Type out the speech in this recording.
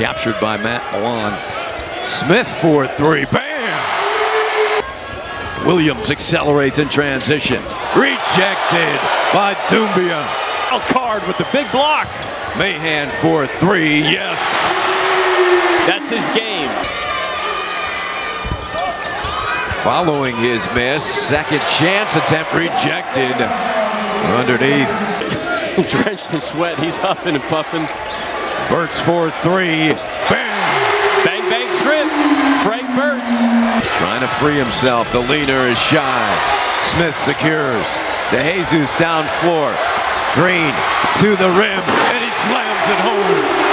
Captured by Matt Milan. Smith for three. Bam! Williams accelerates in transition. Rejected by Doumbia. Card with the big block. Mahan for three. Yes. That's his game. Following his miss, second chance attempt rejected. Underneath. Drenched in sweat, he's huffing and puffing. Burks for three. Bang! Bang, bang, shrimp. Frank Burks. Trying to free himself. The leaner is shy. Smith secures. DeJesus down floor. Green to the rim, and he slams it home.